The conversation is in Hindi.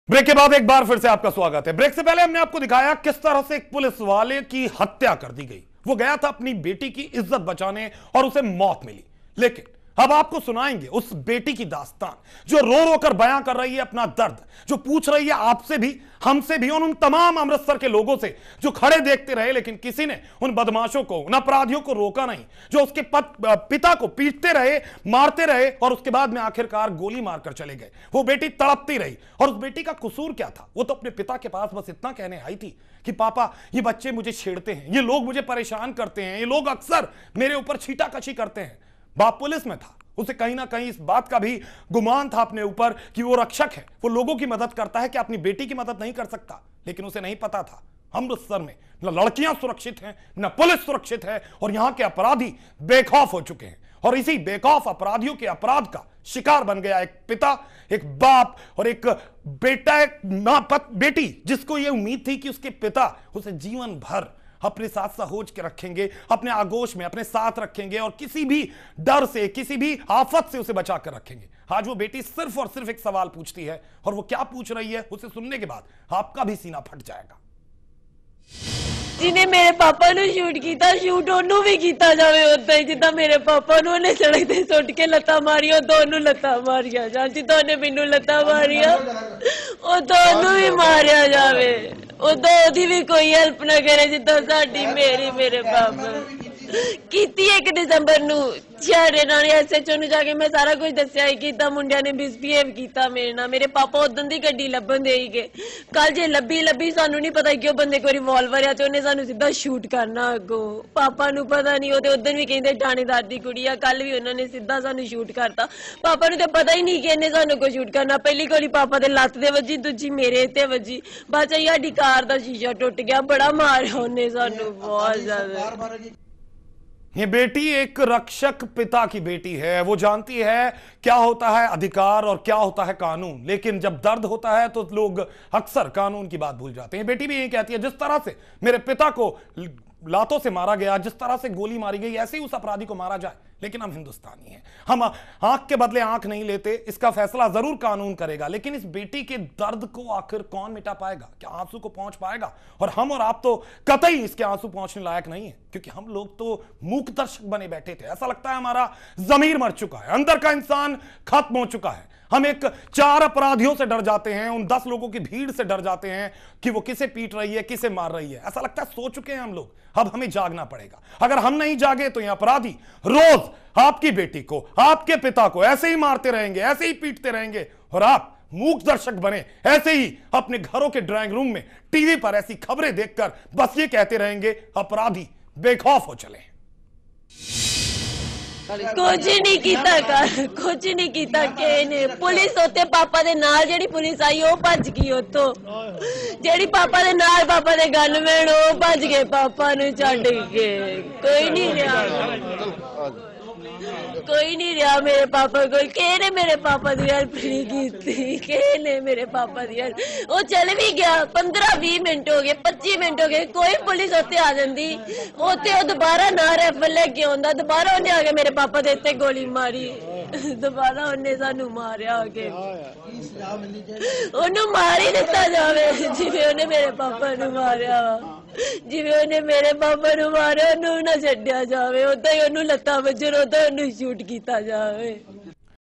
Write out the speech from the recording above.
ब्रेक के बाद एक बार फिर से आपका स्वागत है। ब्रेक से पहले हमने आपको दिखाया किस तरह से एक पुलिस वाले की हत्या कर दी गई। वो गया था अपनी बेटी की इज्जत बचाने और उसे मौत मिली। लेकिन अब आपको सुनाएंगे उस बेटी की दास्तान जो रो रो कर बयां कर रही है अपना दर्द, जो पूछ रही है आपसे भी, हमसे भी और उन तमाम अमृतसर के लोगों से जो खड़े देखते रहे लेकिन किसी ने उन बदमाशों को, उन अपराधियों को रोका नहीं, जो उसके पिता को पीटते रहे, मारते रहे और उसके बाद में आखिरकार गोली मारकर चले गए। वो बेटी तड़पती रही और उस बेटी का कसूर क्या था? वो तो अपने पिता के पास बस इतना कहने आई थी कि पापा ये बच्चे मुझे छेड़ते हैं, ये लोग मुझे परेशान करते हैं, ये लोग अक्सर मेरे ऊपर छीटाकशी करते हैं। बाप पुलिस में था, उसे कहीं ना कहीं इस बात का भी गुमान था अपने ऊपर कि वो रक्षक है, वो लोगों की मदद करता है कि अपनी बेटी की मदद नहीं कर सकता। लेकिन उसे नहीं पता था अमृतसर में न लड़कियां सुरक्षित हैं, न पुलिस सुरक्षित है और यहां के अपराधी बेखौफ हो चुके हैं। और इसी बेखौफ अपराधियों के अपराध का शिकार बन गया एक पिता, एक बाप और एक बेटा, एक बेटी जिसको यह उम्मीद थी कि उसके पिता उसे जीवन भर अपने साथ सहोज के रखेंगे, अपने आगोश में अपने साथ रखेंगे और किसी भी डर से, किसी भी आफत से उसे बचा कर रखेंगे। आज वो बेटी सिर्फ और सिर्फ एक सवाल पूछती है और वो क्या पूछ रही है उसे सुनने के बाद आपका भी सीना फट जाएगा। जिन्हें मेरे पापा ने शूट किया, शूट ओनू भी किया जावे उदा ही जिदा मेरे पापा ने सड़क से सुट के लत्ता मारिया, दोनों लत्ता मारिया जान, जिदा ने मैनू लत्ता मारिया वो दोनों भी मारिया जावे, ओदी भी कोई हेल्प ना करे जिदा साडी मेरी मेरे पापा की। 1 दिसंबर नू SHO ਨੂੰ ਜਾ ਕੇ मैं सारा कुछ दसिया कि मुंडिया ने मिसबिहेव किया मेरे नाल। मेरे पापा उदन दी गड्डी लभन दे गए, कल जे लभी सानू नहीं पता कि बंदे को रिवॉल्वर है तो उन्हें सानू सीधा शूट करना अगों। पापा नू पता नहीं, वो उदन भी कहते थानेदार दी कुड़ी आ, कल भी उन्होंने सीधा सानू शूट करता। पापा नू तो पता ही नहीं कि इन्हें सानू को शूट करना। पहली गोली पापा दे लत्त दे वजी, दूजी मेरे ते वजी, बाद च साडी कार दा शीशा टुट गया। बड़ा मारा उन्हें सानू, बहुत ज्यादा। ये बेटी एक रक्षक पिता की बेटी है, वो जानती है क्या होता है अधिकार और क्या होता है कानून, लेकिन जब दर्द होता है तो लोग अक्सर कानून की बात भूल जाते हैं। बेटी भी यही कहती है जिस तरह से मेरे पिता को लातों से मारा गया, जिस तरह से गोली मारी गई, ऐसे ही उस अपराधी को मारा जाए। लेकिन हम हिंदुस्तानी हैं, हम आंख के बदले आंख नहीं लेते। इसका फैसला जरूर कानून करेगा, लेकिन इस बेटी के दर्द को आखिर कौन मिटा पाएगा? क्या आंसू को पहुंच पाएगा? और हम और आप तो कतई इसके आंसू पहुंचने लायक नहीं है, क्योंकि हम लोग तो मूक दर्शक बने बैठे थे। ऐसा लगता है हमारा जमीर मर चुका है, अंदर का इंसान खत्म हो चुका है। हम एक 4 अपराधियों से डर जाते हैं, उन 10 लोगों की भीड़ से डर जाते हैं कि वो किसे पीट रही है, किसे मार रही है। ऐसा लगता है सो चुके हैं हम लोग। अब हमें जागना पड़ेगा। अगर हम नहीं जागे तो ये अपराधी रोज आपकी बेटी को, आपके पिता को ऐसे ही मारते रहेंगे, ऐसे ही पीटते रहेंगे और आप मूक दर्शक बने ऐसे ही अपने घरों के ड्राइंग रूम में टीवी पर ऐसी खबरें देखकर बस ये कहते रहेंगे अपराधी बेखौफ हो चले। कुछ नहीं किया, कुछ नहीं किया। पुलिस होते पापा दे नाल जेडी पुलिस आई वो भज गई, उतो जेडी पापा दे नाल पापा दे गनमैन वो भज गए, पापा नू छड्ड के। कोई नहीं रहा, कोई नहीं रहा मेरे पापा को। किहने मेरे पापा की हेल्प नहीं की, किहने मेरे पापा की हेल्प। वो चल भी गया, 15-20 मिनट हो गए, 25 मिनट हो गए, कोई पुलिस उत्ते आ जाती, उत्ते दोबारा ना राइफल लेके आंदा, दोबारा उन्हें आके मेरे पापा दे उत्ते गोली मारी, दोबारा उन्हें सानू मारिया आके। उन्हें मार ही दिता जावे जिवें उन्हें मेरे पापा नू मारिया, जिवें उन्हें मेरे पापा नू मारिया, उन्हें ना छड्डिया जावे, उदा ही उन्हें लत्तां वजन, उदा उन्हें शूट किया जावे।